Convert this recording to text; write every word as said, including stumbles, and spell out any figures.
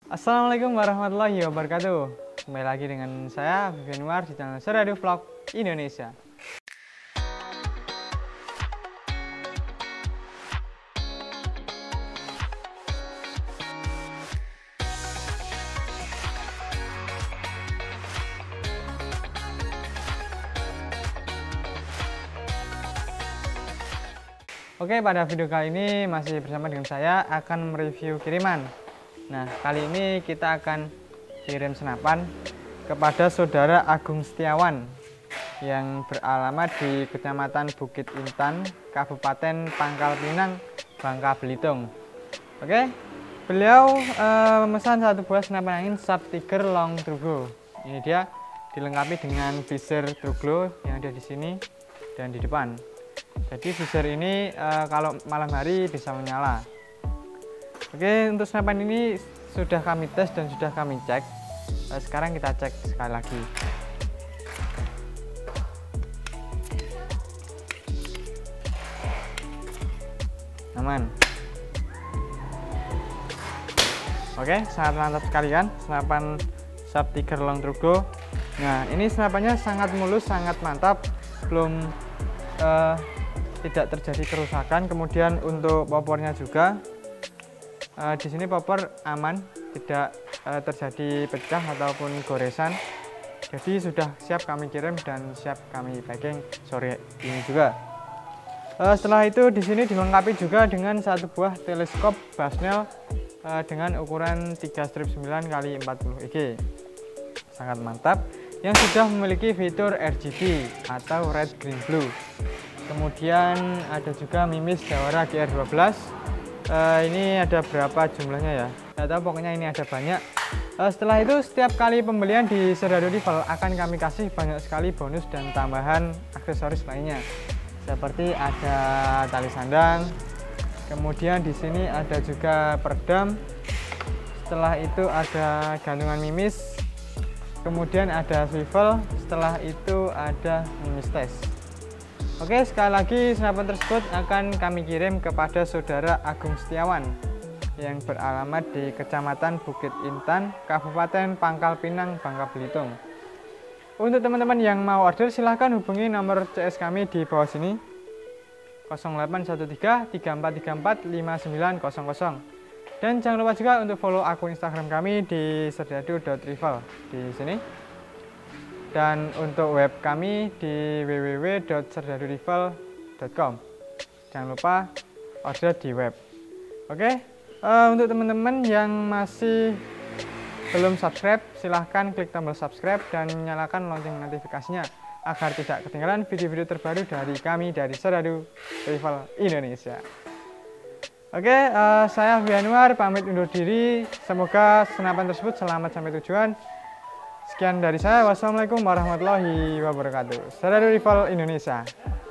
Assalamualaikum warahmatullahi wabarakatuh. Kembali lagi dengan saya Vivian Anwar di channel Seradu Vlog Indonesia. Oke, pada video kali ini masih bersama dengan saya akan mereview kiriman. Nah, kali ini kita akan kirim senapan kepada saudara Agung Setiawan yang beralamat di Kecamatan Bukit Intan, Kabupaten Pangkal Pinang, Bangka Belitung. Oke, beliau uh, memesan satu buah senapan angin Sharp Tiger Long Truglo. Ini dia dilengkapi dengan visir Truglo yang ada di sini dan di depan. Jadi visir ini e, kalau malam hari bisa menyala. Oke, untuk senapan ini sudah kami tes dan sudah kami cek. E, sekarang kita cek sekali lagi. Aman. Oke, sangat mantap sekali kan senapan Sharp Tiger Long Truglo. Nah, ini senapannya sangat mulus, sangat mantap, belum uh, tidak terjadi kerusakan. Kemudian untuk popornya juga uh, di sini popor aman, tidak uh, terjadi pecah ataupun goresan. Jadi sudah siap kami kirim dan siap kami packing sore ini juga. Uh, setelah itu di sini dilengkapi juga dengan satu buah teleskop Basnel uh, dengan ukuran tiga strip sembilan kali empat puluh E G. Sangat mantap, yang sudah memiliki fitur R G B atau red green blue. Kemudian ada juga mimis Jawara G R dua belas. Uh, ini ada berapa jumlahnya ya? Tidak tahu, pokoknya ini ada banyak. Uh, setelah itu setiap kali pembelian di Seradu Rival akan kami kasih banyak sekali bonus dan tambahan aksesoris lainnya. Seperti ada tali sandang. Kemudian di sini ada juga peredam. Setelah itu ada gantungan mimis. Kemudian ada swivel. Setelah itu ada mimis tes. Oke, sekali lagi senapan tersebut akan kami kirim kepada saudara Agung Setiawan yang beralamat di Kecamatan Bukit Intan, Kabupaten Pangkal Pinang, Bangka Belitung. Untuk teman-teman yang mau order silahkan hubungi nomor C S kami di bawah sini nol delapan satu tiga tiga empat tiga empat lima sembilan nol nol. Dan jangan lupa juga untuk follow akun Instagram kami di serdadu dot rival di sini. Dan untuk web kami di w w w dot serdadu rival dot com. Jangan lupa order di web. Oke, uh, untuk teman-teman yang masih belum subscribe, silahkan klik tombol subscribe dan nyalakan lonceng notifikasinya agar tidak ketinggalan video-video terbaru dari kami dari Seradu Rival Indonesia. Oke, uh, saya Vivian Anwar pamit undur diri. Semoga senapan tersebut selamat sampai tujuan. Sekian dari saya. Wassalamualaikum warahmatullahi wabarakatuh. Seradu Rival Indonesia.